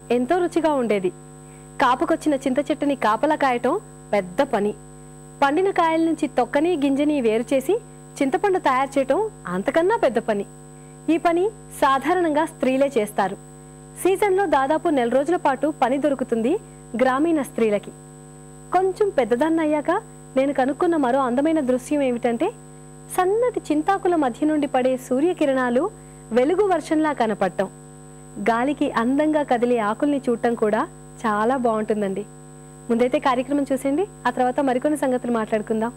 ఎంతో రుచిగా ఉండేది. కాపుకొచ్చిన చింత చెట్టుని కాపలా కాయటం పెద్ద పని. పండిన కాయల నుంచి తొక్కని గింజని వేరు చేసి చింతపండు తయారు చేయటం అంతకన్నా పెద్ద పని. ఈ పని సాధారణంగా స్త్రీలే చేస్తారు. సీజన్లో దాదాపు 1 నెల రోజుల పాటు పని దొరుకుతుంది గ్రామీణ స్త్రీలకి. కొంచెం పెద్దదాన్నయ్యాక నేను కనుక్కున్న మరో అందమైన దృశ్యం ఏమిటంటే, సన్నటి చింతాకుల మధ్య నుండి పడే సూర్యకిరణాలు వెలుగు వర్షంలా కనపడటం. గాలికి అందంగా కదిలే ఆకుల్ని చూడటం కూడా చాలా బాగుంటుందండి. ముందైతే కార్యక్రమం చూసేయండి, ఆ తర్వాత మరికొన్ని సంగతులు మాట్లాడుకుందాం.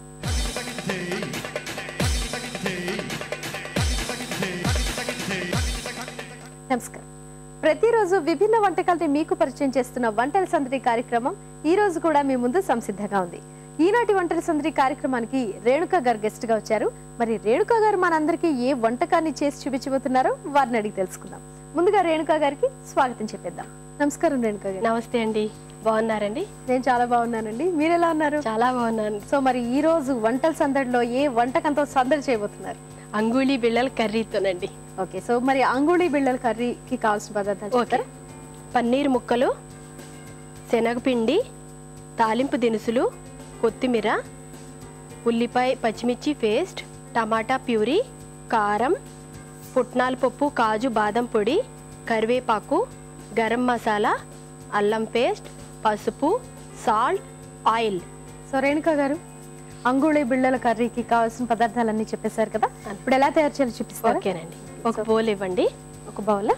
నమస్కారం. ప్రతిరోజు విభిన్న వంటకాలని మీకు పరిచయం చేస్తున్న వంటల సందడి కార్యక్రమం ఈ రోజు కూడా మీ ముందు సంసిద్ధంగా ఉంది. ఈనాటి వంటల సందడి కార్యక్రమానికి రేణుక గారు గెస్ట్ గా వచ్చారు. మరి రేణుక గారు మనందరికీ ఏ వంటకాన్ని చేసి చూపించబోతున్నారో వారిని అడిగి తెలుసుకుందాం. ముందుగా రేణుక గారికి స్వాగతం చెప్పేద్దాం. నమస్కారం రేణుక గారు. నమస్తే అండి, బాగున్నారండి? నేను చాలా బాగున్నానండి, మీరు ఎలా ఉన్నారు? చాలా బాగున్నాను. సో మరి ఈ రోజు వంటల సందడిలో ఏ వంటకంతో సందడి చేయబోతున్నారు? అంగుళి బిళ్ళల కర్రీతోనండి. ఓకే, సో మరి అంగుళి బిళ్ళల కర్రీకి కావాల్సిన పదార్థాలు చెప్తారా? పన్నీర్ ముక్కలు, శనగపిండి, తాలింపు దినుసులు, కొత్తిమీర, ఉల్లిపాయ పచ్చిమిర్చి పేస్ట్, టమాటా ప్యూరీ, కారం, పుట్నాల పప్పు, కాజు బాదం పొడి, కరివేపాకు, గరం మసాలా, అల్లం పేస్ట్, పసుపు, సాల్ట్, ఆయిల్. సో రేణుక గారు, అంగుళి బిళ్ళల కర్రీకి కావాల్సిన పదార్థాలన్నీ చెప్పేశారు కదా, ఇప్పుడు ఎలా తయారు చేయాలో చూపిస్తారు? ఓకేనండి. ఒక బౌల్ ఇవ్వండి. ఒక బౌల్.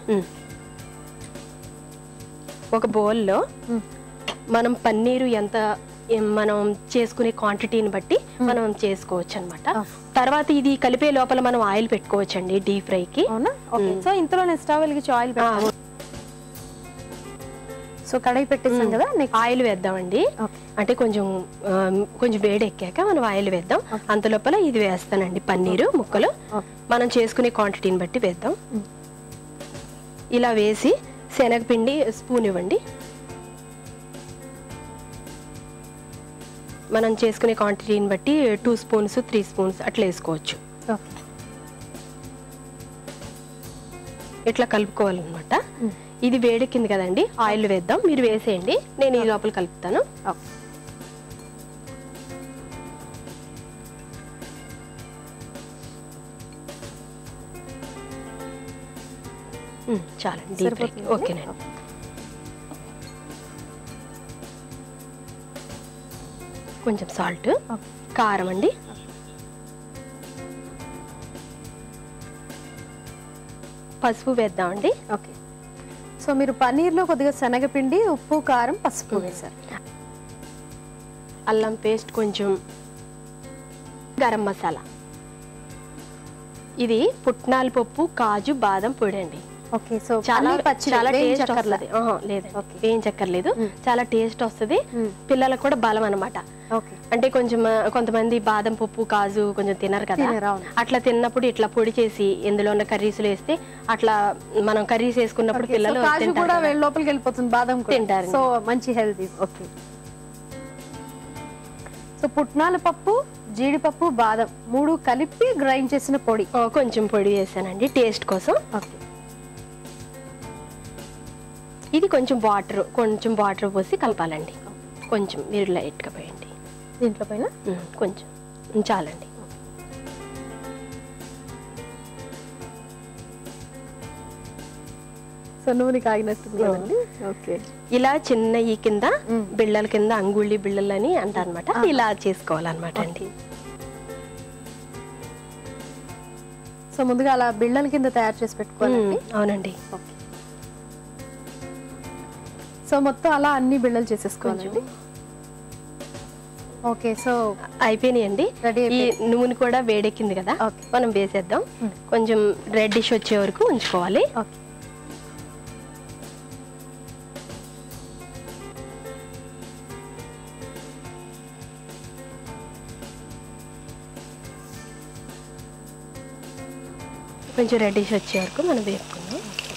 ఒక బౌల్లో మనం పన్నీరు ఎంత మనం చేసుకునే క్వాంటిటీని బట్టి మనం చేసుకోవచ్చు అనమాట. తర్వాత ఇది కలిపే లోపల మనం ఆయిల్ పెట్టుకోవచ్చు అండి, డీప్ ఫ్రైకి. అవునా? సో ఇంతలో నేను స్టవ్ వెలిగించి ఆయిల్ పెట్టాను. సో కడాయి పెట్టేసాం కదా, ఆయిల్ వేద్దామండి. అంటే కొంచెం వేడి ఎక్కాక మనం ఆయిల్ వేద్దాం. అంత లోపల ఇది వేస్తానండి, పన్నీరు ముక్కలు మనం చేసుకునే క్వాంటిటీని బట్టి వేద్దాం. ఇలా వేసి శనగపిండి స్పూన్ ఇవ్వండి. మనం చేసుకునే క్వాంటిటీని బట్టి 2 స్పూన్స్ 3 స్పూన్స్ అట్లా వేసుకోవచ్చు. ఇట్లా కలుపుకోవాలన్నమాట. ఇది వేడెక్కింది కదండి, ఆయిల్ వేద్దాం. మీరు వేసేయండి, నేను ఈ లోపల కలుపుతాను. చాలండి. ఓకేనండి. కొంచెం సాల్ట్, కారం అండి, పసుపు వేద్దామండి. ఓకే, సో మీరు పన్నీర్లో కొద్దిగా శనగపిండి, ఉప్పు, కారం, పసుపు వేశారు. అల్లం పేస్ట్ కొంచెం, గరం మసాలా. ఇది పుట్నాల పప్పు, కాజు బాదం పొడి అండి. ఓకే, సో చాలా టేస్ట్ వస్తుంది. లేదు, వేయించక్కర్లేదు, చాలా టేస్ట్ వస్తుంది. పిల్లలకు కూడా బలం అనమాట. అంటే కొంతమంది బాదం పప్పు, కాజు కొంచెం తినరు కదా, అట్లా తిన్నప్పుడు ఇట్లా పొడి చేసి ఇందులో ఉన్న కర్రీస్లు వేస్తే అట్లా మనం కర్రీస్ వేసుకున్నప్పుడు పిల్లలు లోపలికి వెళ్ళిపోతుంది, బాదం తింటారు. సో మంచి హెల్తీ. ఓకే, సో పుట్నాల పప్పు, జీడిపప్పు, బాదం 3 కలిపి గ్రైండ్ చేసిన పొడి. కొంచెం పొడి వేసానండి టేస్ట్ కోసం. ఓకే, ఇది కొంచెం వాటర్ పోసి కలపాలండి. కొంచెం మీరు లైట్గా పోయండి దీంట్లో పైన, కొంచెం చాలండి. సో నూనె కాగినట్టుంది. ఓకే, ఇలా చిన్న ఈ కింద బిళ్ళల కింద అంగుళి బిళ్ళలు అని అంటారనమాట. ఇలా చేసుకోవాలన్నమాట అండి. సో ముందుగా అలా బిళ్ళల కింద తయారు చేసి పెట్టుకోవాలండి. అవునండి. సో మొత్తం అలా అన్ని బిళ్ళలు చేసేసుకోవాలండి. ఓకే, సో అయిపోయినాయండి. ఈ నూనె కూడా వేడెక్కింది కదా, మనం వేసేద్దాం. కొంచెం రెడ్డిష్ వచ్చే వరకు ఉంచుకోవాలి. కొంచెం రెడ్డిష్ వచ్చే వరకు మనం వేసుకుందాం.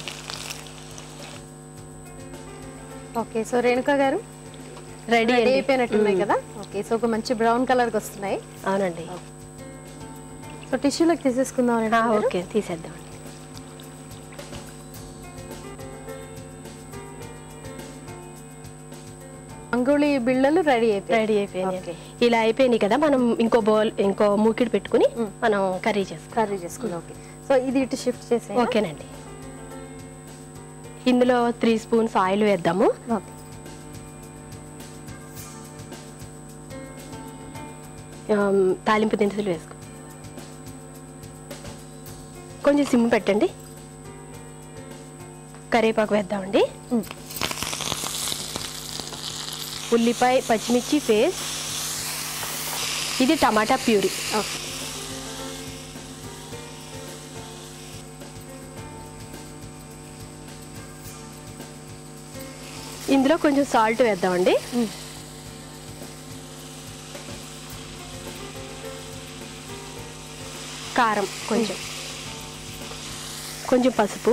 ఓకే, సో రేణుక గారు రెడీ అయిపోయినట్టున్నాయి కదా. ఓకే, సో ఒక మంచి బ్రౌన్ కలర్కి వస్తున్నాయి. అవునండి. సో టిష్యూలోకి తీసేసుకుందాం. ఓకే, తీసేద్దాం. అంగుళి బిళ్ళలు రెడీ అయిపోయినాయి. ఇలా అయిపోయినాయి కదా, మనం ఇంకో మూకిడి పెట్టుకుని మనం కర్రీ చేసుకుందాం. ఓకే, సో ఇది ఇటు షిఫ్ట్ చేసే. ఓకేనండి. ఇందులో 3 స్పూన్స్ ఆయిల్ వేద్దాము. తాలింపు దినుసులు వేసుకో, కొంచెం సిమ్ పెట్టండి. కరివేపాకు వేద్దామండి. ఉల్లిపాయ పచ్చిమిర్చి పేస్ట్, ఇది టమాటా ప్యూరీ. ఇందులో కొంచెం సాల్ట్ వేద్దామండి. కారం కొంచెం పసుపు,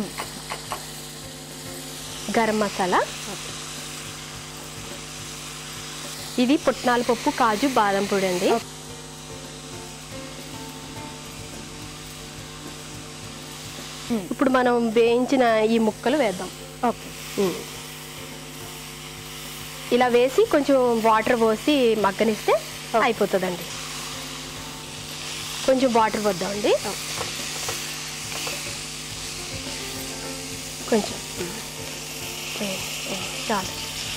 గరం మసాలా, ఇది పుట్నాల పప్పు, కాజు, బాదం పొడి అండి. ఇప్పుడు మనం వేయించిన ఈ ముక్కలు వేద్దాం. ఇలా వేసి కొంచెం వాటర్ పోసి మగ్గనిస్తే అయిపోతుందండి. కొంచెం వాటర్ పోద్దామండి. కొంచెం చాలు.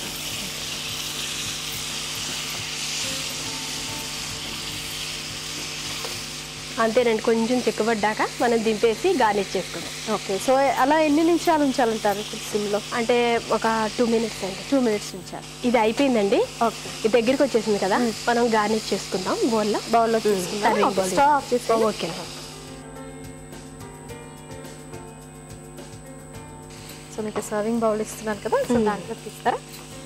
అంతేనండి, కొంచెం చిక్కబడ్డాక మనం దింపేసి గార్నిష్ చేసుకుందాం. ఓకే, సో అలా ఎన్ని నిమిషాలు ఉంచాలంటారు సిమ్లో? అంటే ఒక 2 మినిట్స్ అండి. 2 మినిట్స్ ఉంచాలి. ఇది అయిపోయిందండి. ఓకే, ఇది దగ్గరికి వచ్చేసింది కదా, మనం గార్నిష్ చేసుకుందాం. బౌల్లో తీసుకుందాం. ఓకే, సో మీకు సర్వింగ్ బౌల్ ఇస్తున్నాను కదా, సో దాంట్లో తీస్తారా?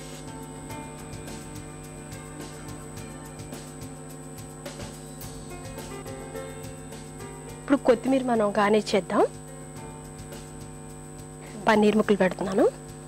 ఇప్పుడు కొత్తిమీర మనం గార్నిష్ చేద్దాం. పన్నీర్ ముక్కలు పెడుతున్నాను.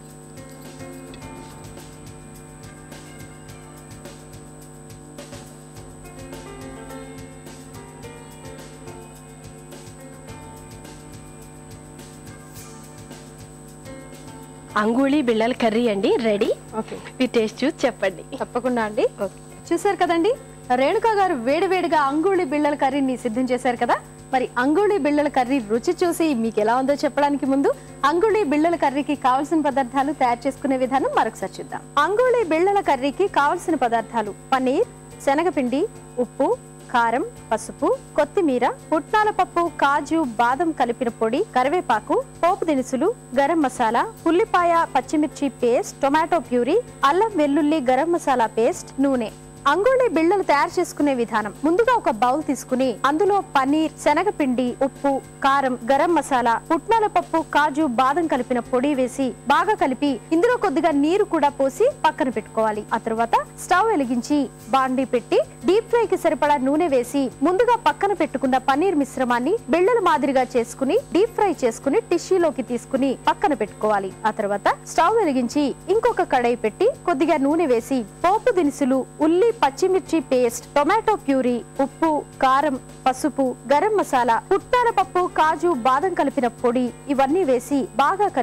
అంగుళి బిళ్ళల కర్రీ అండి రెడీ. ఓకే, మీ టేస్ట్ చూసి చెప్పండి. తప్పకుండా అండి. చూసారు కదండి, రేణుకా గారు వేడివేడిగా అంగుళి బిళ్ళల కర్రీని సిద్ధం చేశారు కదా. మరి అంగుళి బిళ్ళల కర్రీ రుచి చూసి మీకు ఎలా ఉందో చెప్పడానికి ముందు అంగుళి బిళ్ళల కర్రీకి కావాల్సిన పదార్థాలు తయారు చేసుకునే విధానం మరొకసారి చూద్దాం. అంగుళి బిళ్ళల కర్రీకి కావాల్సిన పదార్థాలు: పన్నీర్, శనగపిండి, ఉప్పు, కారం, పసుపు, కొత్తిమీర, పుట్నాల పప్పు, కాజు, బాదం కలిపిన పొడి, కరివేపాకు, పోపు దినుసులు, గరం మసాలా, ఉల్లిపాయ పచ్చిమిర్చి పేస్ట్, టొమాటో ప్యూరీ, అల్లం వెల్లుల్లి గరం మసాలా పేస్ట్, నూనె. అంగుళి బిళ్ళలు తయారు చేసుకునే విధానం: ముందుగా ఒక బౌల్ తీసుకుని అందులో పన్నీర్, శనగపిండి, ఉప్పు, కారం, గరం మసాలా, పుట్నాల పప్పు, కాజు, బాదం కలిపిన పొడి వేసి బాగా కలిపి ఇందులో కొద్దిగా నీరు కూడా పోసి పక్కన పెట్టుకోవాలి. ఆ తర్వాత స్టవ్ వెలిగించి బాండీ పెట్టి డీప్ ఫ్రై కి సరిపడా నూనె వేసి ముందుగా పక్కన పెట్టుకున్న పన్నీర్ మిశ్రమాన్ని బిళ్ళల మాదిరిగా చేసుకుని డీప్ ఫ్రై చేసుకుని టిష్యూలోకి తీసుకుని పక్కన పెట్టుకోవాలి. ఆ తర్వాత స్టవ్ వెలిగించి ఇంకొక కడాయి పెట్టి కొద్దిగా నూనె వేసి పోపు దినుసులు, ఉల్లి పచ్చిమిర్చి పేస్ట్, టొమాటో ప్యూరీ, ఉప్పు, కారం, పసుపు, గరం మసాలా, పుట్నాల పప్పు, కాజు, బాదం కలిపిన పొడి ఇవన్నీ వేసి బాగా